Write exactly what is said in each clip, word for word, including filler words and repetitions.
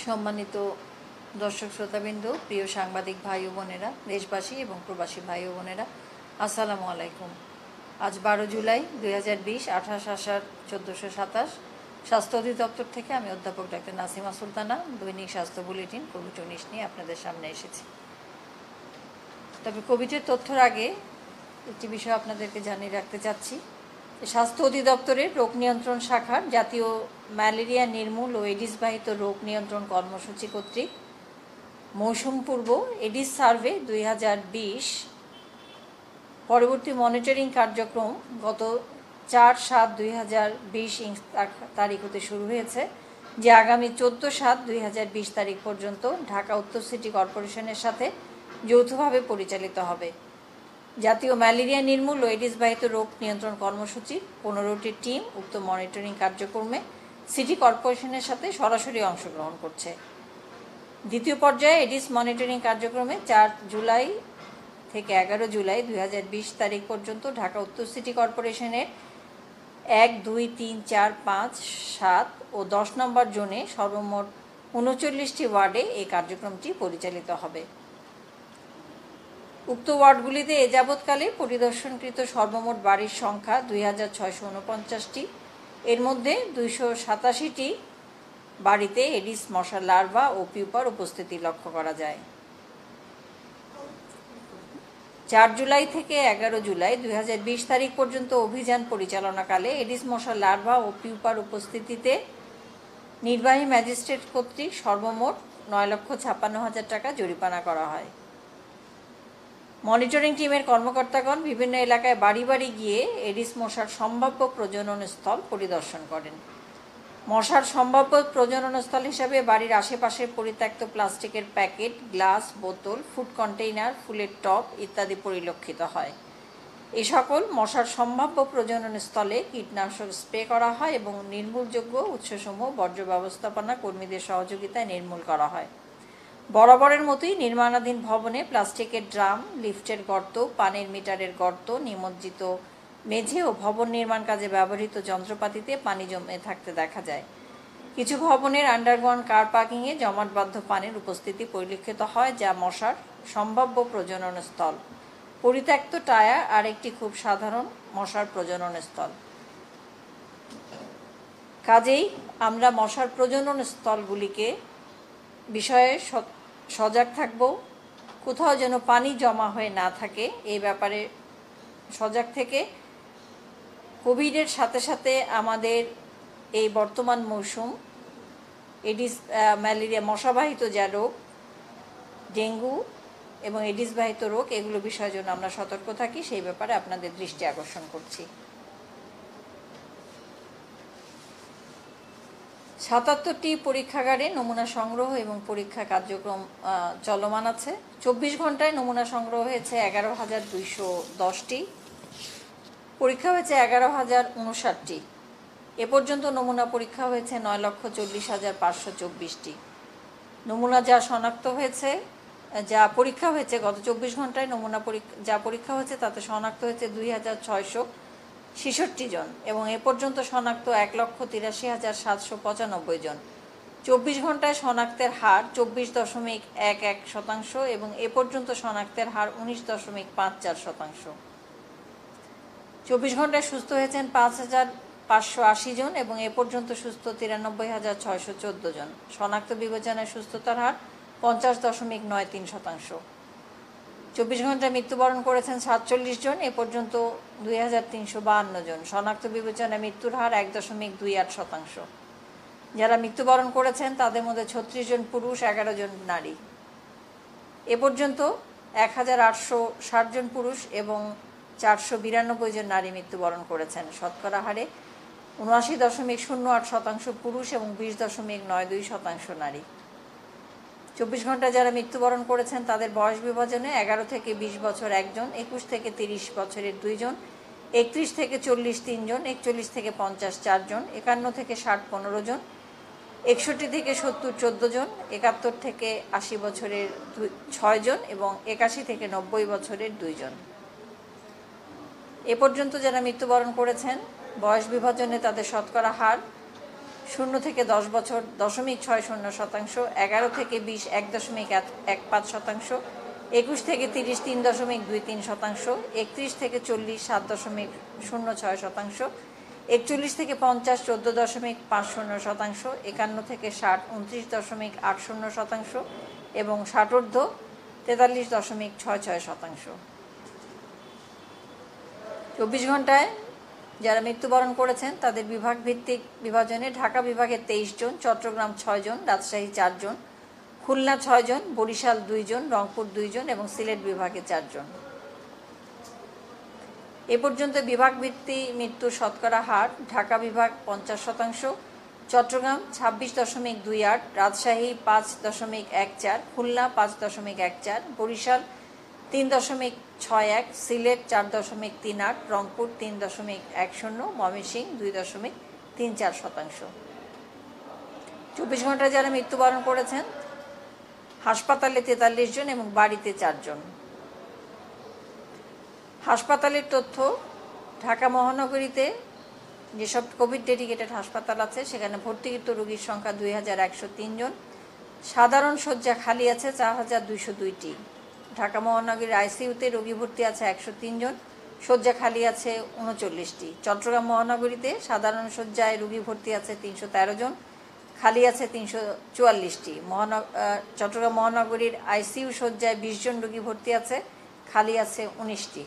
সম্মানিত দর্শক শ্রোতাবৃন্দ, প্রিয় সাংবাদিক ভাই ও বোনেরা, দেশবাসী এবং প্রবাসী ভাই ও বোনেরা, আসসালামু আলাইকুম। আজ বারো জুলাই দুই হাজার বিশ, আঠাশ আষাঢ় চোদ্দোশো সাতাশ। স্বাস্থ্য অধিদপ্তর থেকে আমি অধ্যাপক ডাক্তার নাসিমা সুলতানা দৈনিক স্বাস্থ্য বুলেটিন কোভিড উনিশ নিয়ে আপনাদের সামনে এসেছি। তবে কোভিডের তথ্যর আগে একটি বিষয় আপনাদেরকে জানিয়ে রাখতে চাচ্ছি। স্বাস্থ্য অধিদপ্তরের রোগ নিয়ন্ত্রণ শাখার জাতীয় ম্যালেরিয়া নির্মূল ও এডিসবাহিত রোগ নিয়ন্ত্রণ কর্মসূচি কর্তৃক মৌসুম পূর্ব এডিস সার্ভে দুই হাজার বিশ পরবর্তী মনিটরিং কার্যক্রম গত চার সাত দুই হাজার বিশ তারিখ হতে শুরু হয়েছে, যে আগামী চোদ্দো সাত দুই হাজার বিশ তারিখ পর্যন্ত ঢাকা উত্তর সিটি কর্পোরেশনের সাথে যৌথভাবে পরিচালিত হবে। জাতীয় ম্যালেরিয়া নির্মূল ও এডিসবাহিত রোগ নিয়ন্ত্রণ কর্মসূচির পনেরোটি টিম উক্ত মনিটরিং কার্যক্রমে সিটি কর্পোরেশনের সাথে সরাসরি অংশগ্রহণ করছে। দ্বিতীয় পর্যায়ে এডিস মনিটরিং কার্যক্রমে চার জুলাই থেকে এগারো জুলাই দুই হাজার বিশ তারিখ পর্যন্ত ঢাকা উত্তর সিটি কর্পোরেশনের এক দুই তিন চার পাঁচ সাত ও দশ নম্বর জোনে সর্বমোট উনচল্লিশটি ওয়ার্ডে এই কার্যক্রমটি পরিচালিত হবে। উক্ত ওয়ার্ডগুলিতে এ যাবৎকালে পরিদর্শনকৃত সর্বমোট বাড়ির সংখ্যা দুই হাজার ছয়শো উনপঞ্চাশটি। এর মধ্যে দুইশো সাতাশিটি বাড়িতে এডিস মশার লার্ভা ও পিউপার উপস্থিতি লক্ষ্য করা যায়। চার জুলাই থেকে এগারো জুলাই দুই হাজার বিশ তারিখ পর্যন্ত অভিযান পরিচালনাকালে এডিস মশার লার্ভা ও পিউপার উপস্থিতিতে নির্বাহী ম্যাজিস্ট্রেট কর্তৃক সর্বমোট নয় লক্ষ ছাপ্পান্ন হাজার টাকা জরিমানা করা হয়। মনিটরিং টিমের কর্মকর্তাগণ বিভিন্ন এলাকায় বাড়ি বাড়ি গিয়ে এডিস মশার সম্ভাব্য প্রজনন স্থল পরিদর্শন করেন। মশার সম্ভাব্য প্রজনন স্থল হিসাবে বাড়ির আশেপাশের পরিত্যক্ত প্লাস্টিকের প্যাকেট, গ্লাস, বোতল, ফুড কন্টেইনার, ফুলের টব ইত্যাদি পরিলক্ষিত হয়। এ সকল মশার সম্ভাব্য প্রজনন স্থলে কীটনাশক স্প্রে করা হয় এবং নির্মূলযোগ্য উৎসসমূহ বর্জ্য ব্যবস্থাপনা কর্মীদের সহযোগিতায় নির্মূল করা হয়। বরাবরের মতোই নির্মাণাধীন ভবনে প্লাস্টিকের ড্রাম, লিফটের গর্ত, পানির মিটারের গর্ত, নিমজ্জিত মেঝে ও ভবন নির্মাণ কাজে ব্যবহৃত যন্ত্রপাতিতে পানি জমে থাকতে দেখা যায়। কিছু ভবনের আন্ডারগ্রাউন্ড কার পার্কিংয়ে জমাটবদ্ধ পানির উপস্থিতি পরিলক্ষিত হয়, যা মশার সম্ভাব্য প্রজনন স্থল। পরিত্যক্ত টায়ার আর একটি খুব সাধারণ মশার প্রজনন স্থল। কাজেই আমরা মশার প্রজনন স্থলগুলিকে বিষয়ে সজাগ থাকব। কোথাও যেন পানি জমা হয়ে না থাকে এই ব্যাপারে সজাগ থেকে কোভিডের সাথে সাথে আমাদের এই বর্তমান মৌসুম এডিস ম্যালেরিয়া মশাবাহিত যা রোগ, ডেঙ্গু এবং এডিসবাহিত রোগ, এগুলো বিষয়ের জন্য আমরা সতর্ক থাকি, সেই ব্যাপারে আপনাদের দৃষ্টি আকর্ষণ করছি। সাতাত্তরটি পরীক্ষাগারে নমুনা সংগ্রহ এবং পরীক্ষা কার্যক্রম চলমান আছে। চব্বিশ ঘন্টায় নমুনা সংগ্রহ হয়েছে এগারো হাজার দুইশো দশটি, পরীক্ষা হয়েছে এগারো হাজার উনষাটটি। এ পর্যন্ত নমুনা পরীক্ষা হয়েছে নয় লক্ষ চল্লিশ হাজার পাঁচশো চব্বিশটি। নমুনা যা শনাক্ত হয়েছে, যা পরীক্ষা হয়েছে গত চব্বিশ ঘন্টায় নমুনা পরীক্ষা যা পরীক্ষা হয়েছে তাতে শনাক্ত হয়েছে দুই হাজার ছয়শো ছেষট্টি জন এবং এ পর্যন্ত শনাক্ত এক লক্ষ তিরাশি হাজার সাতশো পঁচানব্বই জন। চব্বিশ ঘন্টায় শনাক্তের হার চব্বিশ দশমিক এক এক শতাংশ এবং এ পর্যন্ত শনাক্তের হার উনিশ দশমিক পাঁচ চার শতাংশ। চব্বিশ ঘন্টায় সুস্থ হয়েছেন পাঁচ হাজার পাঁচশো আশি জন এবং এ পর্যন্ত সুস্থ তিরানব্বই হাজার ছয়শো চোদ্দ জন। শনাক্ত বিবেচনায় সুস্থতার হার পঞ্চাশ দশমিক নয় তিন শতাংশ। চব্বিশ ঘন্টায় মৃত্যুবরণ করেছেন সাতচল্লিশ জন, এ পর্যন্ত দুই হাজার তিনশো বাহান্ন জন। শনাক্ত বিবেচনায় মৃত্যুর হার এক দশমিক দুই আট শতাংশ। যারা মৃত্যুবরণ করেছেন তাদের মধ্যে ছত্রিশ জন পুরুষ, এগারো জন নারী। এ পর্যন্ত এক হাজার আটশো ষাট জন পুরুষ এবং চারশো বিরানব্বই জন নারী মৃত্যুবরণ করেছেন। শতকরা হারে উনআশি দশমিক শূন্য আট শতাংশ পুরুষ এবং বিশ দশমিক নয় দুই শতাংশ নারী। চব্বিশ ঘন্টা যারা মৃত্যুবরণ করেছেন তাদের বয়স বিভাজনে এগারো থেকে বিশ বছর একজন, একুশ থেকে তিরিশ বছরের দুইজন, একত্রিশ থেকে চল্লিশ তিনজন, একচল্লিশ থেকে পঞ্চাশ চারজন, একান্ন থেকে ষাট পনেরো জন, একষট্টি থেকে সত্তর চোদ্দ জন, একাত্তর থেকে আশি বছরের ছয় জন এবং একাশি থেকে নব্বই বছরের দুইজন। এ পর্যন্ত যারা মৃত্যুবরণ করেছেন বয়স বিভাজনে তাদের শতকরা হার শূন্য থেকে দশ বছর দশমিক ছয় শূন্য শতাংশ, এগারো থেকে বিশ এক দশমিক এক পাঁচ শতাংশ, একুশ থেকে তিরিশ তিন দশমিক দুই তিন শতাংশ, একত্রিশ থেকে চল্লিশ সাত দশমিক শূন্য ছয় শতাংশ, একচল্লিশ থেকে পঞ্চাশ চোদ্দো দশমিক পাঁচ শূন্য শতাংশ, একান্ন থেকে ষাট উনত্রিশ দশমিক আট শূন্য শতাংশ এবং ষাটোর্ধ্ব তেতাল্লিশ দশমিক ছয় ছয় শতাংশ। চব্বিশ ঘন্টায় যারা মৃত্যুবরণ করেছেন তাদের বিভাগ ভিত্তিক বিভাজনে ঢাকা বিভাগে তেইশ জন, চট্টগ্রাম ছয় জন, রাজশাহী চার জন, খুলনা ছয় জন, বরিশাল দুই জন, রংপুর দুই জন এবং সিলেট বিভাগে চারজন। এ পর্যন্ত বিভাগ ভিত্তিক মৃত্যুর শতকরা হার: ঢাকা বিভাগ পঞ্চাশ শতাংশ, চট্টগ্রাম ছাব্বিশ দশমিক দুই আট, রাজশাহী পাঁচ দশমিক এক চার, খুলনা পাঁচ দশমিক এক চার, বরিশাল তিন দশমিক ছয় এক, সিলেট চার দশমিক তিন আট, রংপুর তিন দশমিক এক শূন্য, ময়মনসিংহ দুই দশমিক তিন চার শতাংশ। চব্বিশ ঘন্টায় যারা মৃত্যুবরণ করেছেন হাসপাতালে তেতাল্লিশ জন এবং বাড়িতে চারজন। হাসপাতালের তথ্য: ঢাকা মহানগরীতে যেসব কোভিড ডেডিকেটেড হাসপাতাল আছে সেখানে ভর্তিকৃত রোগীর সংখ্যা দুই হাজার একশো তিন জন, সাধারণ শয্যা খালি আছে চার হাজার দুইশো দুইটি। ঢাকা মহানগরীর আইসিইউতে রোগী ভর্তি আছে একশো তিন জন, শয্যা খালি আছে উনচল্লিশটি। চট্টগ্রাম মহানগরীতে সাধারণ শয্যায় রোগী ভর্তি আছে তিনশো তেরো জন, খালি আছে তিনশো চুয়াল্লিশটি। মহানগ চট্টগ্রাম মহানগরীর আইসিইউ শয্যায় বিশ জন রোগী ভর্তি আছে, খালি আছে উনিশটি।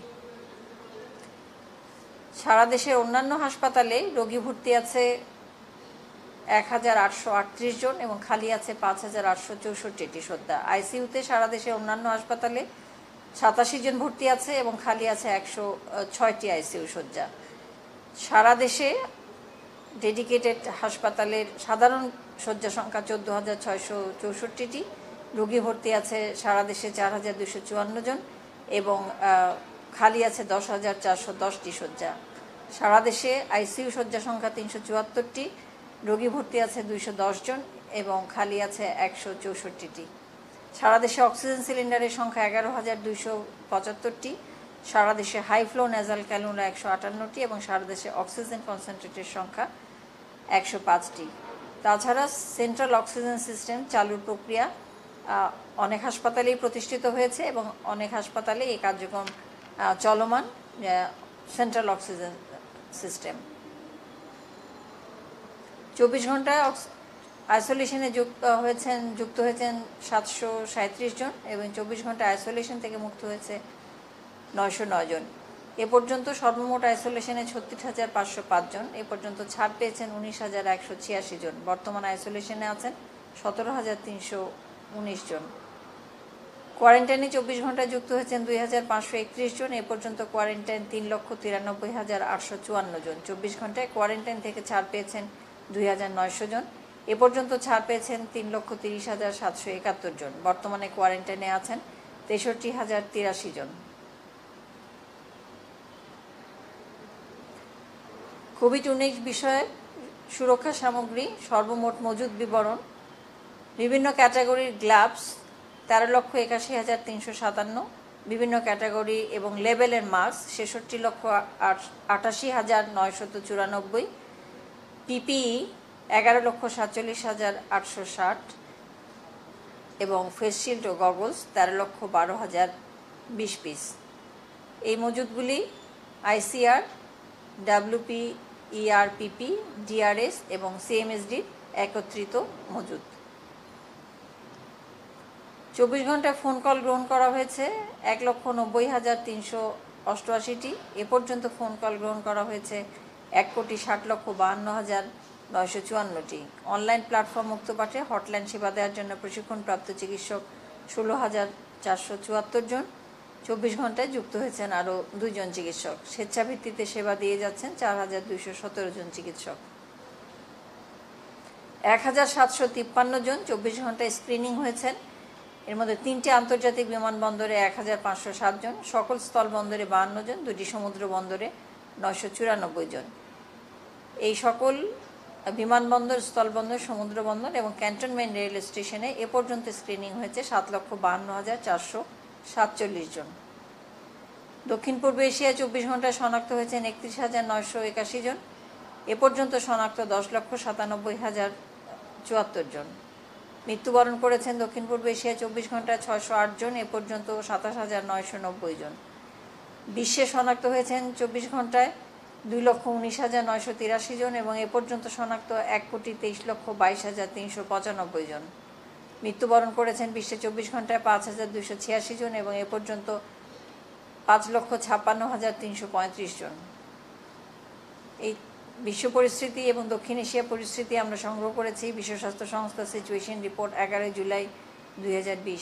সারা দেশের অন্যান্য হাসপাতালে রোগী ভর্তি আছে এক হাজার আটশো আটত্রিশ জন এবং খালি আছে পাঁচ হাজার আটশো চৌষট্টিটি শয্যা। আইসিইউতে সারা দেশের অন্যান্য হাসপাতালে সাতাশি জন ভর্তি আছে এবং খালি আছে একশো ছয়টি আইসিইউ শয্যা। সারা দেশে ডেডিকেটেড হাসপাতালের সাধারণ শয্যা সংখ্যা চোদ্দ হাজার ছয়শো চৌষট্টিটি, রোগী ভর্তি আছে সারা দেশে চার হাজার দুশো চুয়ান্ন জন এবং খালি আছে দশ হাজার চারশো দশটি শয্যা। সারা দেশে আইসিইউ শয্যা সংখ্যা তিনশো চুয়াত্তরটি, রোগী ভর্তি আছে দুইশো দশ জন এবং খালি আছে একশো চৌষট্টিটি। সারা দেশে অক্সিজেন সিলিন্ডারের সংখ্যা এগারো হাজার দুইশো পঁচাত্তরটি, সারা দেশে হাই ফ্লো নেজাল ক্যানুলা একশো আটান্নটি এবং সারা দেশে অক্সিজেন কনসেন্ট্রেটের সংখ্যা একশো পাঁচটি। তাছাড়া সেন্ট্রাল অক্সিজেন সিস্টেম চালুর প্রক্রিয়া অনেক হাসপাতালেই প্রতিষ্ঠিত হয়েছে এবং অনেক হাসপাতালে এই কার্যক্রম চলমান। সেন্ট্রাল অক্সিজেন সিস্টেম চব্বিশ ঘন্টায় আইসোলেশনে যুক্ত হয়েছেন যুক্ত হয়েছেন সাতশো সাঁত্রিশ জন এবং চব্বিশ ঘন্টায় আইসোলেশন থেকে মুক্ত হয়েছে নয়শো নয় জন। এ পর্যন্ত সর্বমোট আইসোলেশনে ছত্রিশ হাজার পাঁচশো পাঁচ জন। এ পর্যন্ত ছাড় পেয়েছেন উনিশ হাজার একশো ছিয়াশি জন। বর্তমান আইসোলেশনে আছেন সতেরো হাজার তিনশো উনিশ জন। কোয়ারেন্টাইনে চব্বিশ ঘন্টায় যুক্ত হয়েছেন দুই হাজার পাঁচশো একত্রিশ জন। এ পর্যন্ত কোয়ারেন্টাইন তিন লক্ষ তিরানব্বই হাজার আটশো চুয়ান্ন জন। চব্বিশ ঘন্টায় কোয়ারেন্টাইন থেকে ছাড় পেয়েছেন দুই হাজার নয়শো জন। এ পর্যন্ত ছাড় পেয়েছেন তিন লক্ষ তিরিশ হাজার সাতশো একাত্তর জন। বর্তমানে কোয়ারেন্টাইনে আছেন তেষট্টি হাজার তিরাশি জন। কোভিড উনিশ বিষয়ে সুরক্ষা সামগ্রী সর্বমোট মজুদ বিবরণ: বিভিন্ন ক্যাটাগরির গ্লাভস তেরো লক্ষ একাশি হাজার তিনশো সাতান্ন, বিভিন্ন ক্যাটাগরি এবং লেবেলের মাস্ক ছেষট্টি লক্ষ আটাশি হাজার নয়শত চুরানব্বই, পিপিই এগারো লক্ষ সাতচল্লিশ হাজার আটশো ষাট এবং ফেস শিল্ড ও গগলস তেরো লক্ষ বারো হাজার বিশ পিস। এই মজুদগুলি আইসিআর, ডাব্লিউপি, ইআরপিপি, ডিআরএস এবং সিএমএসডির একত্রিত মজুদ। চব্বিশ ঘন্টায় ফোন কল গ্রহণ করা হয়েছে এক লক্ষ নব্বই হাজার তিনশো অষ্টআশিটি। এ পর্যন্ত ফোন কল গ্রহণ করা হয়েছে এক কোটি ষাট লক্ষ বাহান্ন হাজার নয়শো চুয়ান্নটি। অনলাইন প্ল্যাটফর্ম মুক্তপাঠে হটলাইন সেবা দেওয়ার জন্য প্রশিক্ষণপ্রাপ্ত চিকিৎসক ষোলো হাজার চারশো চুয়াত্তর জন। চব্বিশ ঘন্টায় যুক্ত হয়েছেন আরও দুইজন চিকিৎসক। স্বেচ্ছাভিত্তিতে সেবা দিয়ে যাচ্ছেন চার হাজার দুইশো সতেরো জন চিকিৎসক। এক হাজার সাতশো তিপ্পান্ন জন চব্বিশ ঘন্টায় স্ক্রিনিং হয়েছেন। এর মধ্যে তিনটি আন্তর্জাতিক বিমানবন্দরে এক হাজার পাঁচশো সাত জন, সকল স্থলবন্দরে বাহান্ন জন, দুটি সমুদ্র বন্দরে নয়শো চুরানব্বই জন। এই সকল বিমানবন্দর, স্থলবন্দর, সমুদ্র বন্দর এবং ক্যান্টনমেন্ট রেল স্টেশনে এ পর্যন্ত স্ক্রিনিং হয়েছে সাত লক্ষ বাহান্ন হাজার চারশো সাতচল্লিশ জন। দক্ষিণ পূর্ব এশিয়ায় চব্বিশ ঘন্টায় শনাক্ত হয়েছেন একত্রিশ হাজার নয়শো একাশি জন। এ পর্যন্ত শনাক্ত দশ লক্ষ সাতানব্বই হাজার চুয়াত্তর জন। মৃত্যুবরণ করেছেন দক্ষিণ পূর্ব এশিয়ায় চব্বিশ ঘন্টায় ছয়শো আট জন, এ পর্যন্ত সাতাশ হাজার নয়শো নব্বই জন। বিশ্বে শনাক্ত হয়েছেন চব্বিশ ঘন্টায় দুই লক্ষ উনিশ হাজার নয়শো তিরাশি জন এবং এ পর্যন্ত শনাক্ত এক কোটি তেইশ লক্ষ বাইশ হাজার তিনশো পঁচানব্বই জন। মৃত্যুবরণ করেছেন বিশ্বে চব্বিশ ঘন্টায় পাঁচ হাজার দুইশো ছিয়াশি জন এবং এ পর্যন্ত পাঁচ লক্ষ ছাপ্পান্ন হাজার তিনশো পঁয়ত্রিশ জন। এই বিশ্ব পরিস্থিতি এবং দক্ষিণ এশিয়া পরিস্থিতি আমরা সংগ্রহ করেছি বিশ্ব স্বাস্থ্য সংস্থা সিচুয়েশন রিপোর্ট এগারোই জুলাই দুই হাজার বিশ।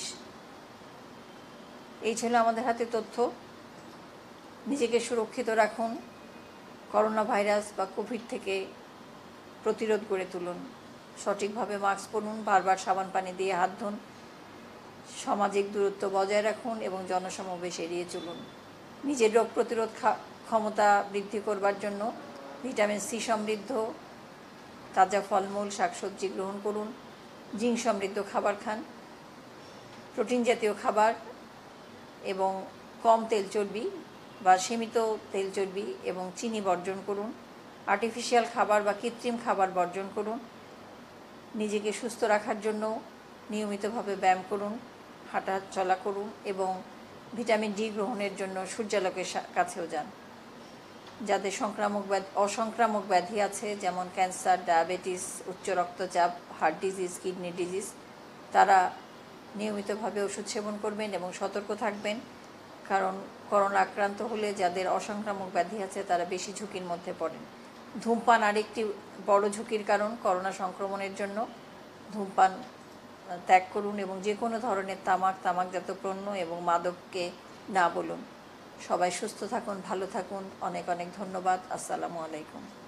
এই ছিল আমাদের হাতে তথ্য। নিজেকে সুরক্ষিত রাখুন, করোনা ভাইরাস বা কোভিড থেকে প্রতিরোধ গড়ে তুলুন, সঠিকভাবে মাস্ক পরুন, বারবার সাবান পানি দিয়ে হাত ধুন, সামাজিক দূরত্ব বজায় রাখুন এবং জনসমাবেশ এড়িয়ে চলুন। নিজের রোগ প্রতিরোধ ক্ষমতা বৃদ্ধি করবার জন্য ভিটামিন সি সমৃদ্ধ তাজা ফলমূল শাকসবজি গ্রহণ করুন, জিঙ্ক সমৃদ্ধ খাবার খান, প্রোটিন জাতীয় খাবার এবং কম তেল চর্বি বা সীমিত তেল চর্বি এবং চিনি বর্জন করুন। আর্টিফিশিয়াল খাবার বা কৃত্রিম খাবার বর্জন করুন। নিজেকে সুস্থ রাখার জন্য নিয়মিতভাবে ব্যায়াম করুন, হাঁটা চলা করুন এবং ভিটামিন ডি গ্রহণের জন্য সূর্যালোকের কাছেও যান। যাদের সংক্রামক ব্যাধি অসংক্রামক ব্যাধি আছে যেমন ক্যান্সার, ডায়াবেটিস, উচ্চ রক্তচাপ, হার্ট ডিজিজ, কিডনি ডিজিজ, তারা নিয়মিতভাবে ওষুধ সেবন করবেন এবং সতর্ক থাকবেন, কারণ করোনা আক্রান্ত হলে যাদের অসংক্রামক ব্যাধি আছে তারা বেশি ঝুঁকির মধ্যে পড়েন। ধূমপান আরেকটি বড় ঝুঁকির কারণ করোনা সংক্রমণের জন্য। ধূমপান ত্যাগ করুন এবং যে কোনো ধরনের তামাক, তামাকজাত পণ্য এবং মাদককে না বলুন। সবাই সুস্থ থাকুন, ভালো থাকুন। অনেক অনেক ধন্যবাদ। আসসালামু আলাইকুম।